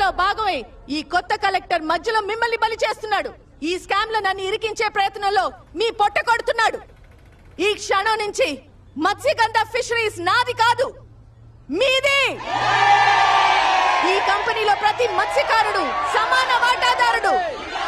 లో భాగమై ఈ కొత్త కలెక్టర్ మధ్యలో మిమ్మల్ని బలి చేస్తున్నాడు. ఈ స్కామ్ లో నన్ను ఇరికించే ప్రయత్నంలో మీ పొట్ట కొడుతున్నాడు. ఈ క్షణం నుంచి మత్స్యగంధ ఫిషరీస్ నాది కాదు, మీది. ఈ కంపెనీలో ప్రతి మత్స్యకారుడు సమాన వాటాదారుడు.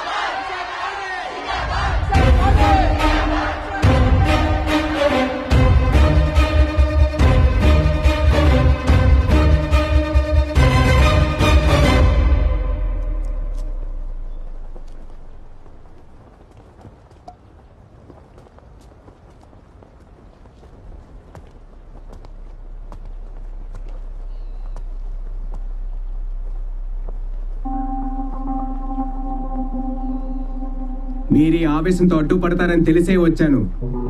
మీరీ ఆవేశంతో అడ్డుపడతారని తెలిసే వచ్చాను.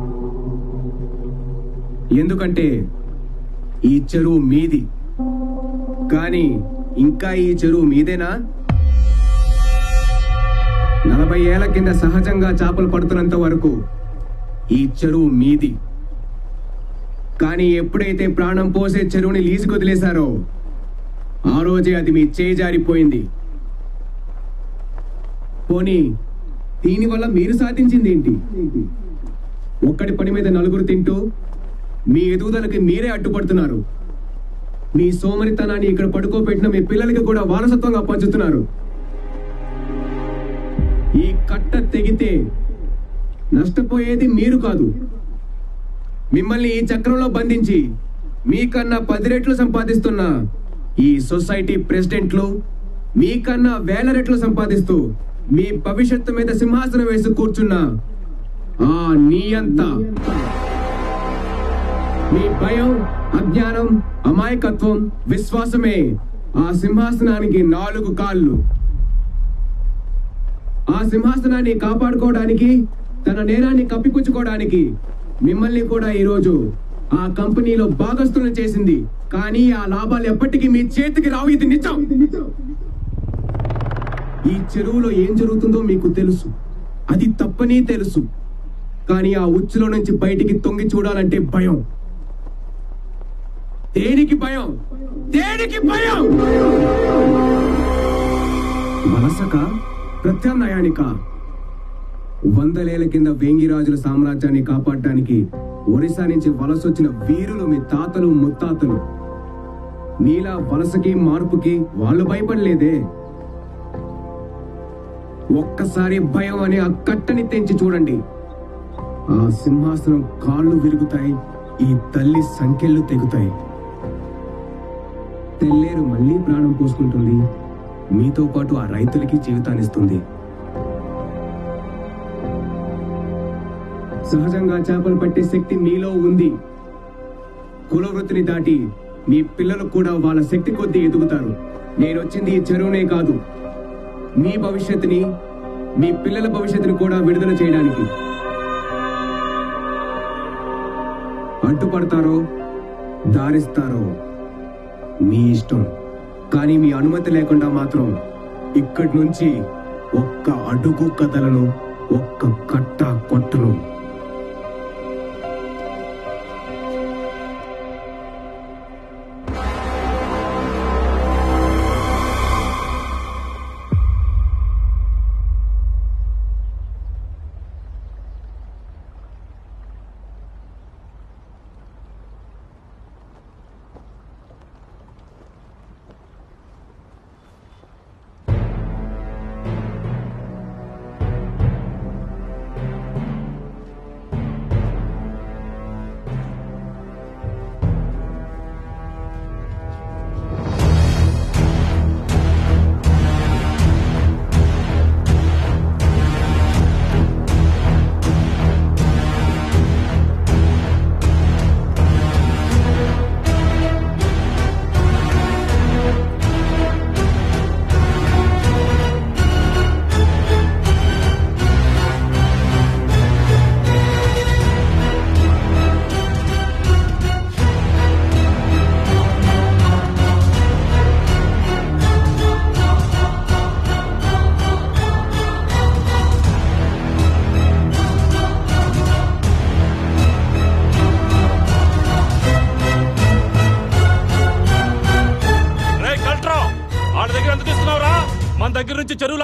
ఎందుకంటే ఈ చెరువు మీది. కానీ ఇంకా ఈ చెరువు మీదేనా? 40 ఏళ్ల కింద సహజంగా చేపలు పడుతున్నంత వరకు ఈ చెరువు మీది. కానీ ఎప్పుడైతే ప్రాణం పోసే చెరువుని లీజుకు వదిలేశారో ఆ రోజే అది మీ చేయి జారిపోయింది. పోనీ దీనివల్ల మీరు సాధించింది ఏంటి? ఒక్కడి పని మీద నలుగురు తింటూ మీ ఎదుగుదలకి మీరే అడ్డుపడుతున్నారు. మీ సోమరితనాన్ని ఇక్కడ పడుకోబెట్టిన మీ పిల్లలకి కూడా వారసత్వంగా పంచుతున్నారు. ఈ కట్ట తెగితే నష్టపోయేది మీరు కాదు. మిమ్మల్ని ఈ చక్రంలో బంధించి మీకన్నా 10 రెట్లు సంపాదిస్తున్న ఈ సొసైటీ ప్రెసిడెంట్లు మీకన్నా 1000 రెట్లు సంపాదిస్తూ మీ భవిష్యత్తు మీద సింహాసనం వేసి కూర్చున్న ఆ నియంత మీ భయం, అజ్ఞానం, అమాయకత్వం, విశ్వాసమే ఆ సింహాసనానికి 4 కాళ్ళు. ఆ సింహాసనాన్ని కాపాడుకోవడానికి, తన నేరాన్ని కప్పిపుచ్చుకోవడానికి మిమ్మల్ని కూడా ఈరోజు ఆ కంపెనీలో భాగస్తులను చేసింది. కానీ ఆ లాభాలు ఎప్పటికీ మీ చేతికి రావు. ఇది నిజం. ఈ చెరువులో ఏం జరుగుతుందో మీకు తెలుసు, అది తప్పని తెలుసు. కానీ ఆ ఉచ్చులో నుంచి బయటికి తొంగి చూడాలంటే భయం. దేనికి భయం? దేనికి భయం? వలసక, ప్రత్యామ్నాయానిక? 100 ఏళ్ల కింద వేంగిరాజుల సామ్రాజ్యాన్ని కాపాడడానికి ఒరిస్సా నుంచి వలసొచ్చిన వీరులు మీ తాతలు ముత్తాతలు. మీలా వలసకి మార్పుకి వాళ్ళు భయపడలేదే. ఒక్కసారి భయం అనే ఆ కట్టని తెంచి చూడండి. ఆ సింహాసనం కాళ్ళు విరుగుతాయి, ఈ తల్లి సంఖ్యలు తెగుతాయి. తెల్లేరు మళ్ళీ ప్రాణం పోసుకుంటుంది. మీతో పాటు ఆ రైతులకి జీవితాన్నిస్తుంది. సహజంగా చేపలు పట్టే శక్తి మీలో ఉంది. కులవృత్తిని దాటి మీ పిల్లలు కూడా వాళ్ళ శక్తి కొద్దీ ఎదుగుతారు. నేను వచ్చింది ఈ చెరువునే కాదు, మీ భవిష్యత్తుని, మీ పిల్లల భవిష్యత్తుని కూడా విడుదల చేయడానికి. అడ్డుపడతారో దారిస్తారో మీ ఇష్టం. కానీ మీ అనుమతి లేకుండా మాత్రం ఇక్కడి నుంచి ఒక్క అడుగు కథలను, ఒక్క కట్ట కొట్టను.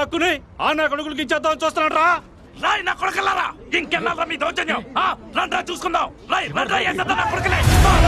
లాక్కుని ఆ నా కొడుకులకి ఇచ్చేద్దాం చూస్తున్నాడు రా. రాయ్ నా కొడుకులారా, ఇంకెళ్ళారా మీ దౌర్జన్యం? రండ్రా చూసుకుందాం. రాయ్ రండ్రా, వేసేద్దాం నా కొడుకులే.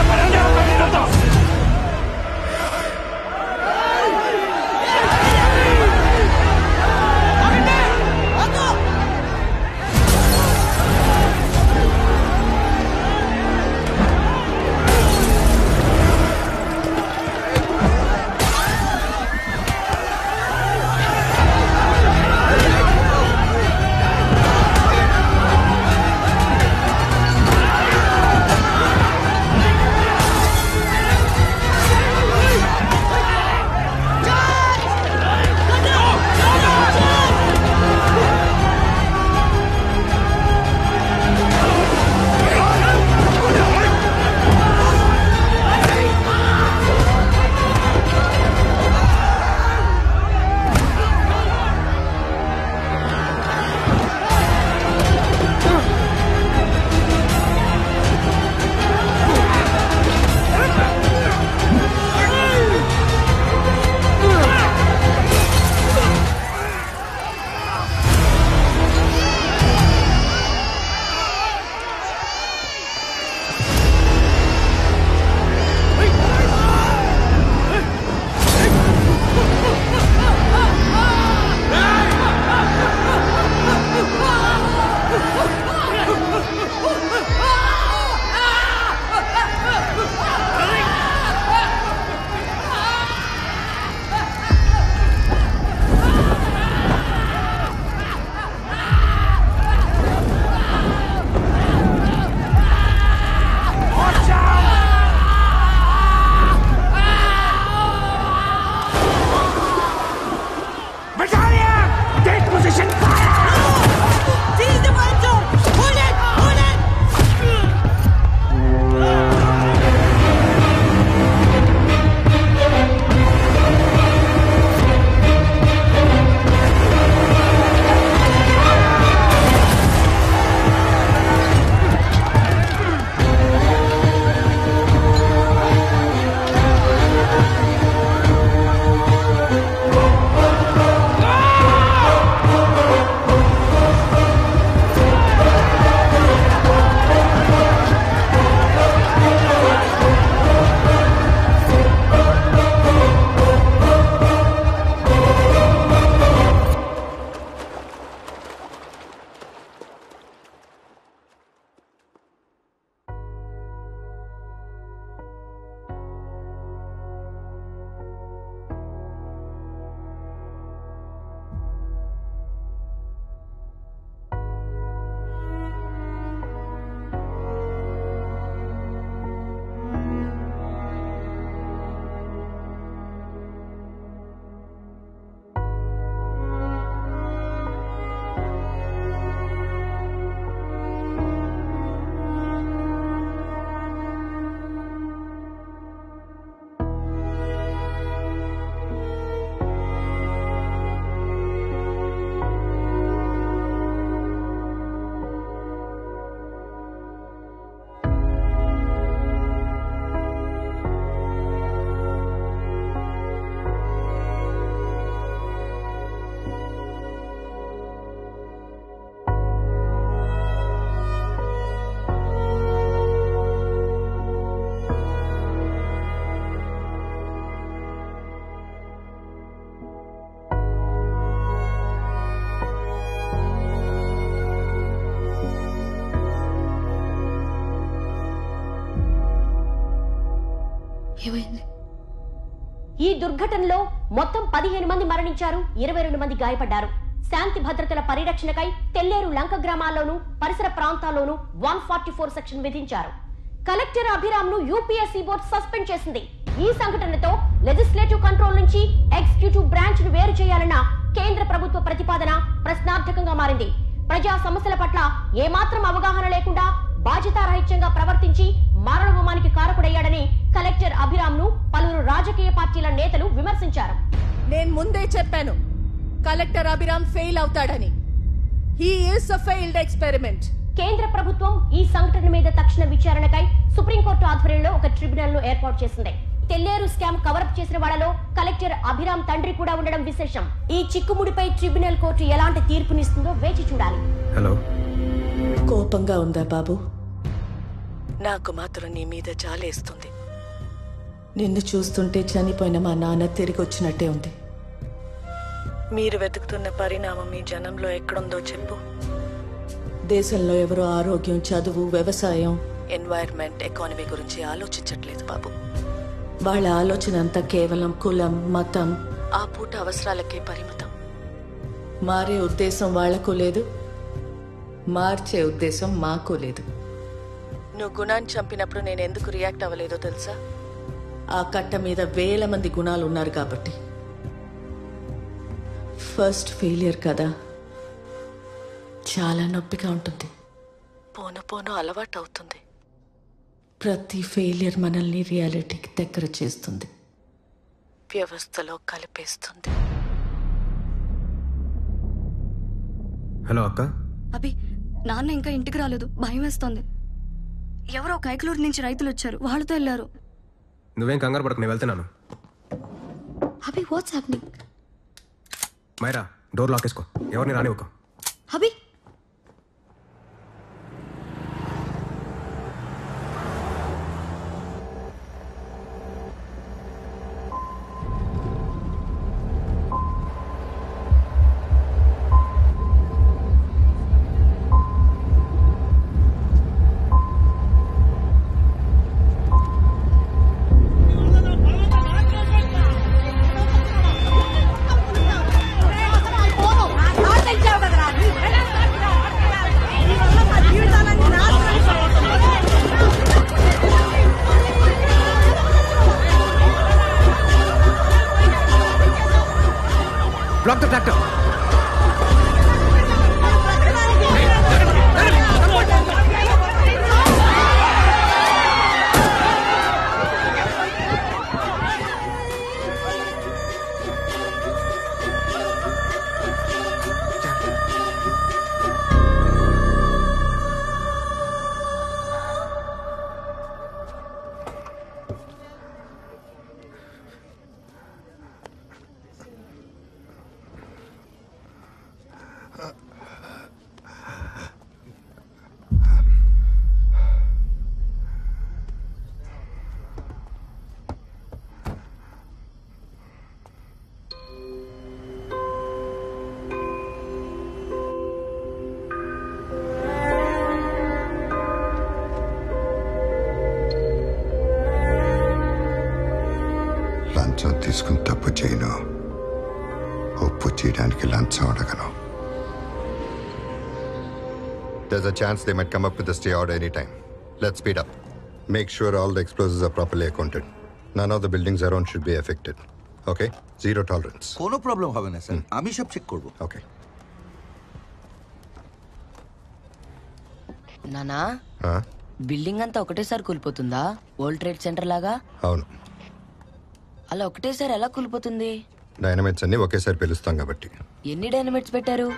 ఈ దుర్ఘటనలో మొత్తం 15 మంది మరణించారు, 22 మంది గాయపడ్డారు. శాంతి భద్రతల పరిరక్షణకై తెల్లేరు లంక గ్రామాల్లోనూ పరిసర ప్రాంతాల్లోనూ 144 సెక్షన్ విధించారు. కలెక్టర్ అభిరామ్ ను యూపీఎస్సీ బోర్డు సస్పెండ్ చేసింది. ఈ సంఘటనతో లెజిస్లేటివ్ కంట్రోల్ నుంచి ఎగ్జిక్యూటివ్ బ్రాంచ్ ను వేరు చేయాలన్న కేంద్ర ప్రభుత్వ ప్రతిపాదన ప్రశ్నార్థకంగా మారింది. ప్రజా సమస్యల పట్ల ఏమాత్రం అవగాహన లేకుండా బాధ్యతారహిత్యంగా ప్రవర్తించి మారణహోమానికి కారకుడయ్యాడని కలెక్టర్ అభిరామ్ ను పలువురు రాజకీయ పార్టీల నేతలు విమర్శించారు. నేను ముందే చెప్పాను, కలెక్టర్ అభిరామ్ ఫెయిల్ అవుతాడని. He is a failed experiment. కేంద్ర ప్రభుత్వం ఈ సంఘటన మీద తక్షణ విచారణకై సుప్రీంకోర్టు ఆధ్వర్యంలో ఒక ట్రిబ్యునల్ ను ఏర్పాటు చేసింది. తెల్లేరు స్కామ్ కవరప్ చేసిన వాళ్ళలో కలెక్టర్ అభిరామ్ తండ్రి కూడా ఉండడం విశేషం. ఈ చిక్కుముడిపై ట్రిబ్యునల్ కోర్టు ఎలాంటి తీర్పునిస్తుందో వేచి చూడాలి. హలో, కోపంగా ఉందా బాబు? నాకు మాత్రం నీ మీద జాలేస్తుంది. నిన్ను చూస్తుంటే చనిపోయిన మా నాన్న తిరిగి వచ్చినట్టే ఉంది. మీరు వెతుకుతున్న పరిణామం ఈ జనంలో ఎక్కడుందో చెప్పు. దేశంలో ఎవరో ఆరోగ్యం, చదువు, వ్యవసాయం, ఎన్వైర్న్మెంట్, ఎకానమీ గురించి ఆలోచించట్లేదు బాబు. వాళ్ళ ఆలోచన అంతా కేవలం కులం, మతం, ఆ పూట అవసరాలకే పరిమితం. మారే ఉద్దేశం వాళ్లకు లేదు, మార్చే ఉద్దేశం మాకు లేదు. నువ్వు గుణాన్ని చంపినప్పుడు నేను ఎందుకు రియాక్ట్ అవ్వలేదో తెలుసా? ఆ కట్ట మీద వేల మంది గుణాలు ఉన్నారు కాబట్టి. ఫస్ట్ ఫెయిలియర్ కదా, చాలా నొప్పిగా ఉంటుంది. పోను పోను అలవాటు అవుతుంది. ప్రతి ఫెయిలియర్ మనల్ని రియాలిటీకి దగ్గర చేస్తుంది, వ్యవస్థలో కలిపేస్తుంది. హలో అక్క. అభి, నాన్న ఇంకా ఇంటికి రాలేదు, భయం వేస్తోంది. ఎవరో కైకలూరు నుంచి రైతులు వచ్చారు, వాళ్ళతో వెళ్ళారు. నువ్వేం కంగారు పడకు, నేను వెళ్తున్నాను. Abhi, what's happening? Myra, door lock వేసుకో, ఎవరిని రానివ్వకు. అభి, Block the tractor. లంచం తీసుకుని తప్పు చేయను, ఒప్పు చేయడానికి లంచం అడగను. There's a chance they might come up with a stay order anytime. Let's speed up. Make sure all the explosives are properly accounted. None of the buildings around should be affected. Okay? Zero tolerance. কোনো problem হবে না sir, আমি সব check করব। Okay. నానా, building అంతా ఒకటేసారి కూలిపోతుందా? World trade centre లాగా? అవును. అలా ఒకటేసారి ఎలా కూలిపోతుంది? డైనమైట్స్ అన్ని ఒకేసారి పిలుస్తాం కాబట్టి. ఎన్ని డైనమైట్స్ పెట్టారు?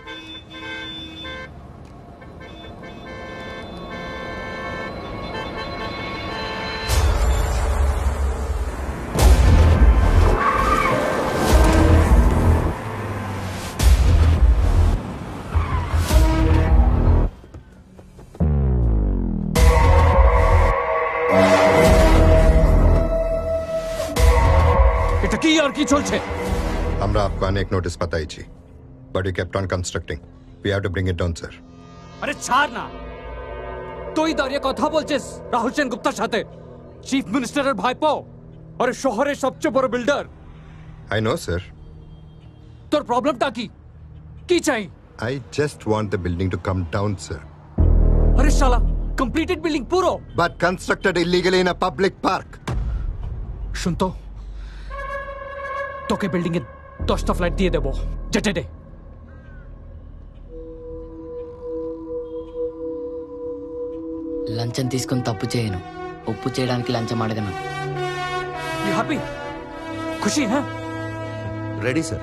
এটা কি আর কি চলছে? আমরা आपको अनेक नोटिस পাঠাইছি, but you kept on constructing. We have to bring it down, sir. আরে ছাড় না, তুই দাঁড়িয়ে কথা বলছিস রাহুল সেন গুপ্তার সাথে, চিফ মিনিস্টারের ভাইপো, আরে শহরের সবচেয়ে বড় বিল্ডার। I know, sir. তোর প্রবলেমটা কি? কি চাই? I just want the building to come down, sir. আরে শালা, কমপ্লিটেড বিল্ডিং পুরো, But constructed illegally in a public park. শুন তো, তোকে বিল্ডিং এ 10টা ফ্ল্যাট দিয়ে দেবো, যেতে দে। లంచం తీసుకొని తప్పు చేయను, ఒప్పు చేయడానికి లంచం అడగను. You happy? ఖుషి హై? Ready sir.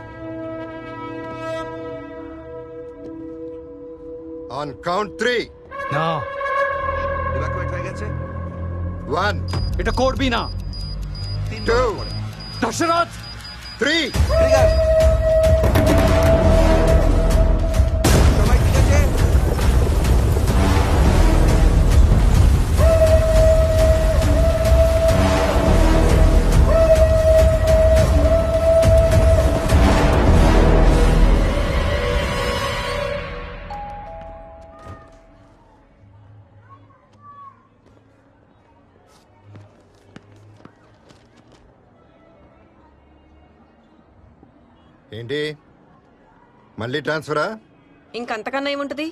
On count 3. না, ইভাকুয়েট হয়ে গেছে। 1. এটা করবি না। 2 दशरथ 3 সবাই ঠিক আছে? ఏంటి మళ్ళీ ట్రాన్స్ఫరా? ఇంకంతకన్నా ఏముంటది?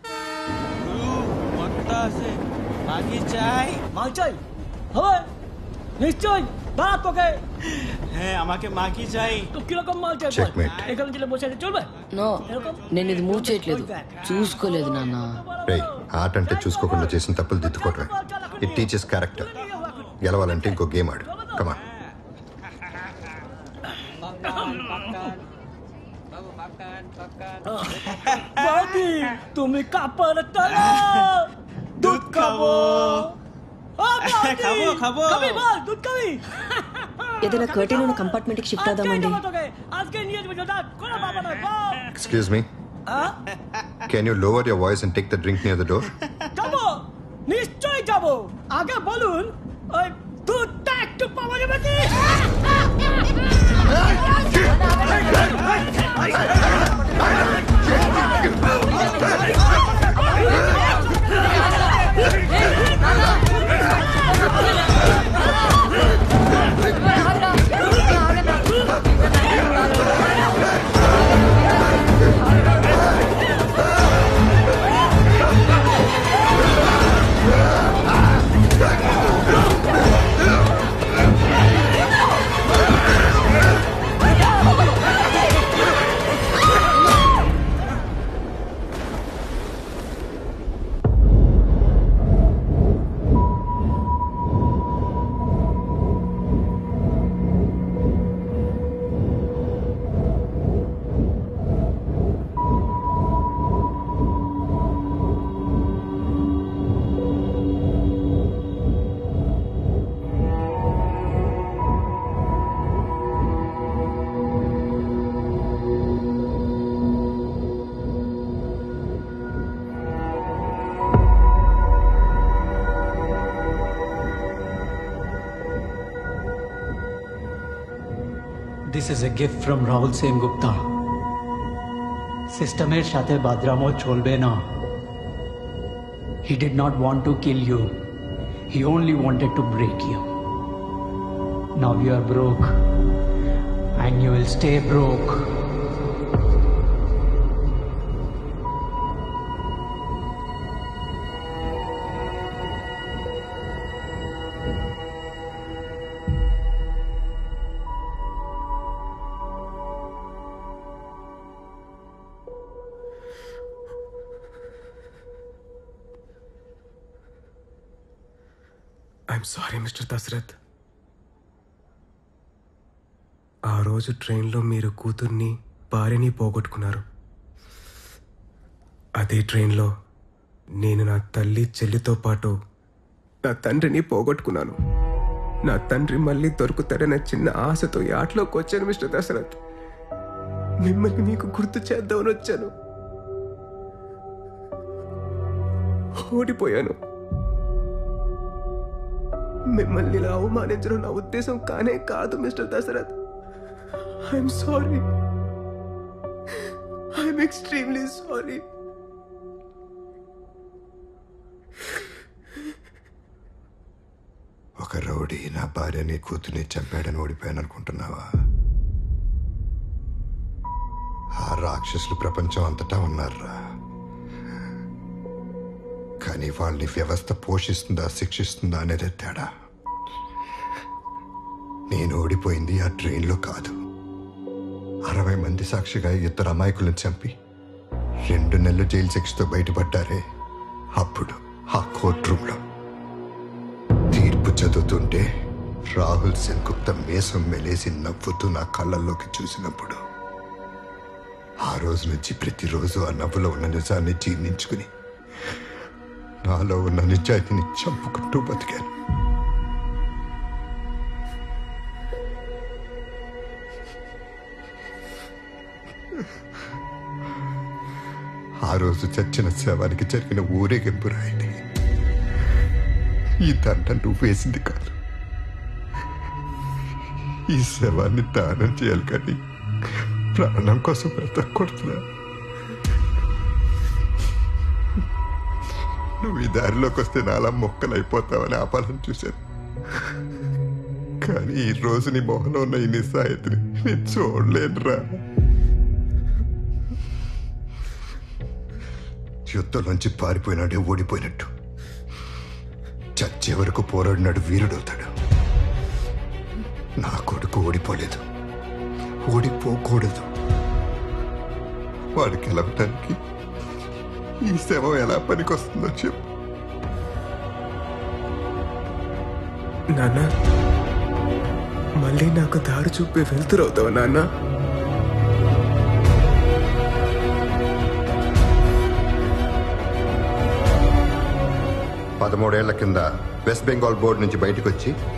నో, నేను ఇది మూవ్ చేయట్లేదు, చూసుకోలేదు నాన్న. రేయ్, ఆట అంటే చూసుకోకుండా చేసిన తప్పులు దిద్దుకోవటమే. It teachers character. గెలవాలంటే ఇంకో గేమ్ ఆడు. కమా. তুমি কাপড় তোলো, দুধ খাবো। খাবো খাবো, খাবি বল, দুধ খাবি? ఏదైనా కర్టెన్ ఉన్న కంపార్ట్మెంట్ కి షిఫ్ట్ అవుదామండి. আজকে নিয়ে যাবে দাদা, কোন বাবা না বল। Excuse me. Can you lower your voice and take the drink near the door? যাবো, নিশ্চয় যাবো। আগে বলুন, ওই দুধটা একটু পাওয়া যাবে কি? This is a gift from Rahul Sen Gupta. Systemer সাথে বাদরামো চলবে না. He did not want to kill you. He only wanted to break you. Now you are broke. And you will stay broke. I'm sorry mister Dasharath. ఆ రోజు ట్రైన్లో మీరు కూతుర్ని భార్యని పోగొట్టుకున్నారు. అదే ట్రైన్లో నేను నా తల్లి చెల్లితో పాటు నా తండ్రిని పోగొట్టుకున్నాను. నా తండ్రి మళ్ళీ దొరుకుతాడన్న చిన్న ఆశతో ఈ ఆటలోకి వచ్చాను మిస్టర్ దశరథ్. మిమ్మల్ని మీకు గుర్తు చేద్దామని వచ్చాను. ఓడిపోయాను. మిమ్మల్ని ఇలా అవమానించడం నా ఉద్దేశం కానే కాదు mister Dasharath. I'm sorry. I'm extremely sorry. ఒక రౌడీ నా భార్యని కూతుర్ని చంపాడని ఓడిపోయాను అనుకుంటున్నావా? ఆ రాక్షసులు ప్రపంచం అంతటా ఉన్నారా. కానీ వాళ్ళని వ్యవస్థ పోషిస్తుందా శిక్షిస్తుందా అనేదే తేడా. నేను ఓడిపోయింది ఆ ట్రైన్లో కాదు. 60 మంది సాక్షిగా 2 అమాయకులను చంపి 2 నెలలు జైలు శిక్షతో బయటపడ్డారే, అప్పుడు ఆ కోర్ట్ రూమ్లో తీర్పు చదువుతుంటే రాహుల్ సెన్ గుప్తా మేసం మెలేసి నవ్వుతూ నా కళ్ళల్లోకి చూసినప్పుడు ఆ రోజు నుంచి ప్రతిరోజు ఆ నవ్వులో ఉన్న నిజాన్ని జీర్ణించుకుని నాలో ఉన్న నిజాయితీని చంపుకుంటూ బతికాను. ఆ రోజు చచ్చిన శవానికి జరిగిన ఊరేగింపు రాయిది. ఈ దండ నువ్వు వేసింది కాదు. ఈ శవాన్ని దానం చేయాలి కానీ ప్రాణం కోసం బ్రతకూడదురా. నువ్వు ఈ దారిలోకి వస్తే నాలా మొక్కలు అయిపోతావని ఆపాలని చూశాను. కానీ ఈ రోజు నీ మొహంలో ఉన్న ఈ నిస్సాయితని నేను చూడలేనురా. యుద్ధంలోంచి పారిపోయినాడే ఓడిపోయినట్టు చచ్చే వరకు పోరాడినాడు వీరుడవుతాడు. నా కొడుకు ఓడిపోలేదు, ఓడిపోకూడదు. వాడికి గెలవటానికి ఈ శవం ఎలా పనికొస్తుందో చెప్పు. నాన్న, మళ్ళీ నాకు దారి చూపే వెళ్తురవుతావు నాన్న. పదమూడేళ్ల కింద వెస్ట్ బెంగాల్ బోర్డు నుంచి బయటకు వచ్చి